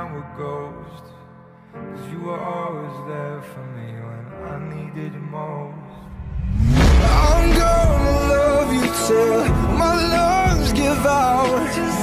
mind would ghost. 'Cause you were always there for me when I needed you most. I'm gonna love you till my lungs give out.